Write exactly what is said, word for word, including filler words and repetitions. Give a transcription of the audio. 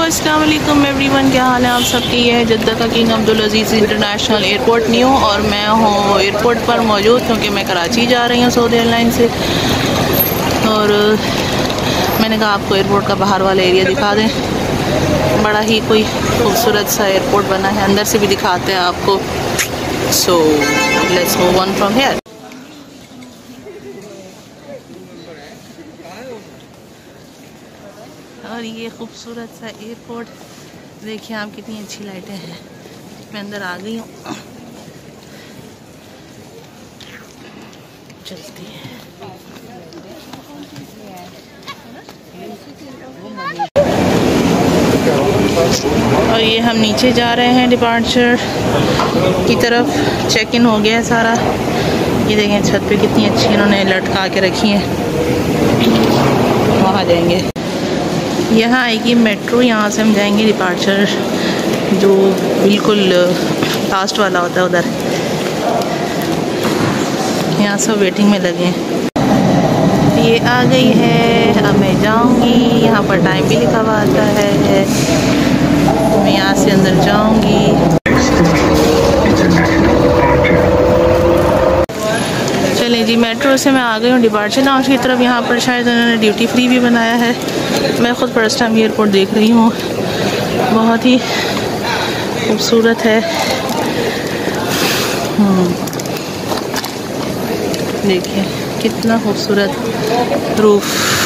अस्सलाम वालेकुम एवरीवन, क्या हाल है आप सबकी। ये है जद्दा का king Abdul Aziz international airport new, और मैं हूँ एयरपोर्ट पर मौजूद क्योंकि मैं कराची जा रही हूँ सऊदी एयरलाइन से। और मैंने कहा आपको एयरपोर्ट का बाहर वाला एरिया दिखा दें। बड़ा ही कोई खूबसूरत सा एयरपोर्ट बना है, अंदर से भी दिखाते हैं आपको। So let's move on from here. और ये खूबसूरत सा एयरपोर्ट देखिए आप, कितनी अच्छी लाइटें हैं। मैं अंदर आ गई हूँ, चलती है। और ये हम नीचे जा रहे हैं डिपार्चर की तरफ। चेक इन हो गया है सारा। ये देखें छत पे कितनी अच्छी इन्होंने लटका के रखी है। वहाँ जाएंगे, यहाँ आएगी मेट्रो, यहाँ से हम जाएंगे डिपार्चर जो बिल्कुल लास्ट वाला होता है उधर। यहाँ सब वेटिंग में लगे हैं। ये आ गई है, अब मैं जाऊँगी। यहाँ पर टाइम भी लिखा हुआ आता है। मैं यहाँ से अंदर जाऊँगी। चलें जी, मेट्रो से मैं आ गई हूँ डिपार्चर लाउंज की तरफ। यहाँ पर शायद उन्होंने ड्यूटी फ्री भी बनाया है। मैं ख़ुद फर्स्ट टाइम एयरपोर्ट देख रही हूँ, बहुत ही खूबसूरत है। देखिए कितना खूबसूरत रूफ।